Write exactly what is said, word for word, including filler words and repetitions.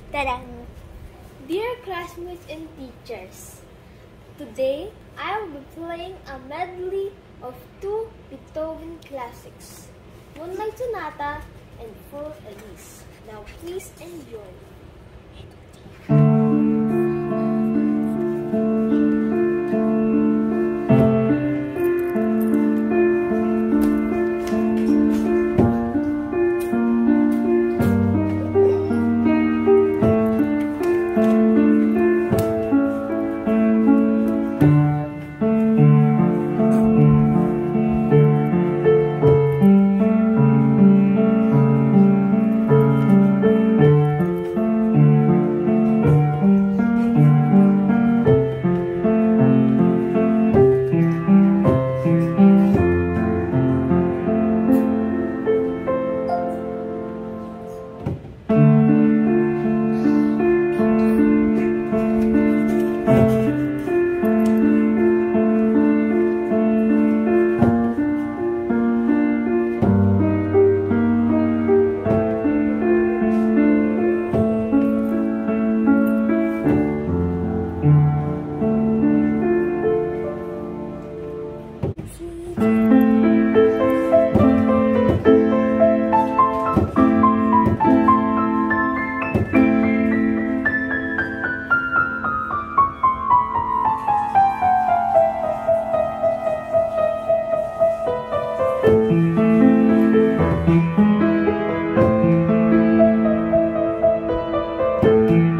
Tadang! Dear classmates and teachers, today I will be playing a medley of two Beethoven classics, Moonlight Sonata and Full Elise. Now please enjoy. Thank you.